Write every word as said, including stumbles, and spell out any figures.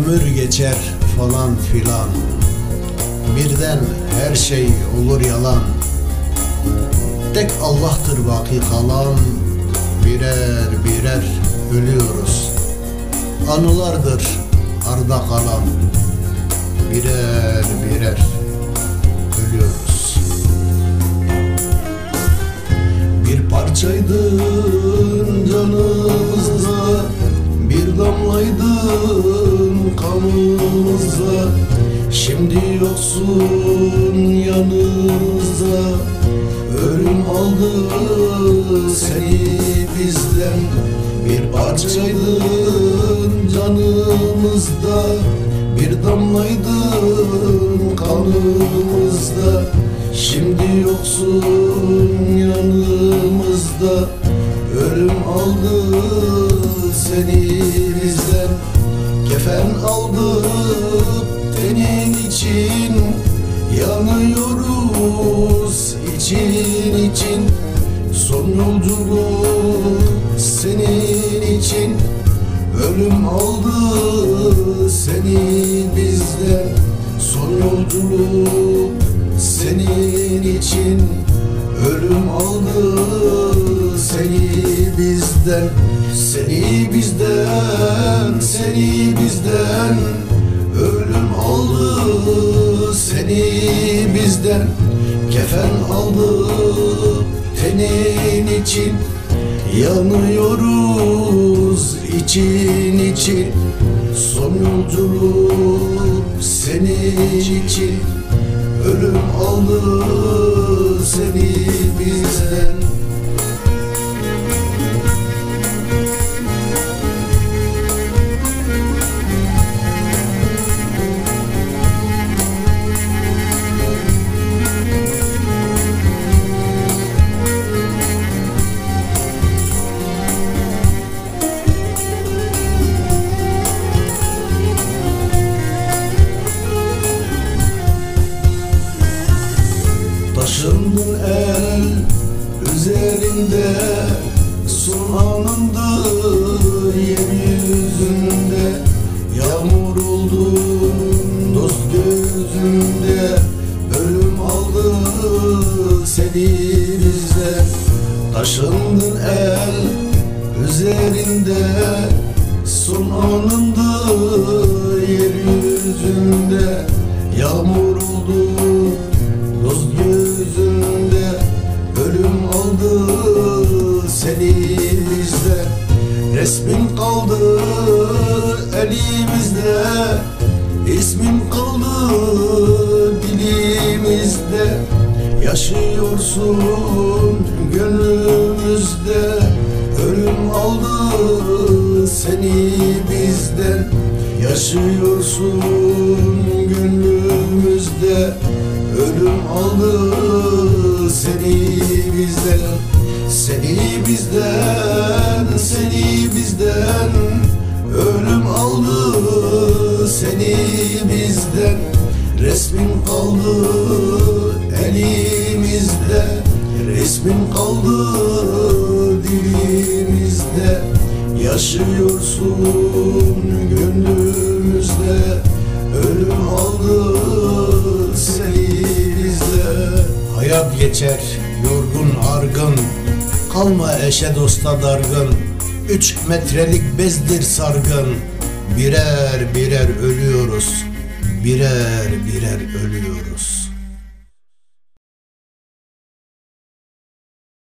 Ömür geçer falan filan, birden her şey olur yalan. Tek Allah'tır baki kalan, birer birer ölüyoruz. Anılardır arda kalan, birer birer ölüyoruz. Bir parçaydın canımızda, bir damlaydın kanımızda. Şimdi yoksun yanımızda, ölüm aldı seni bizden. Bir parçaydın canımızda, bir damlaydın kanımızda. Şimdi yoksun yanımızda, ölüm aldı seni bizden. Kefen aldık tenin için, yanıyoruz için için. Son yolculuk senin için, ölüm aldı seni bizden. Son yolculuk senin için, ölüm aldı seni bizden. Seni bizden, seni bizden, ölüm aldı seni bizden. Kefen aldı tenin için, yanıyoruz için için. Son yolculuk senin için, ölüm aldı seni bizden. Taşındın el üzerinde, son anında yeryüzünde. Yağmur oldun dost gözümde, ölüm aldı seni bizden. Taşındın el üzerinde, son anında yeryüzünde. Yağmur oldun dost gözünde, ölüm aldı seni bizden. Resmin kaldı elimizde, ismin kaldı dilimizde. Yaşıyorsun gönlümüzde, ölüm aldı seni bizden. Yaşıyorsun gönlümüzde, ölüm aldı seni bizden. Seni bizden, seni bizden, ölüm aldı seni bizden. Resmin kaldı elimizde, resmin kaldı dilimizde. Yaşıyorsun gönlümüzde, ölüm aldı seni bizden. Hayat geçer yorgun argın, kalma eşe dosta dargın. Üç metrelik bezdir sargın, birer birer ölüyoruz, birer birer ölüyoruz.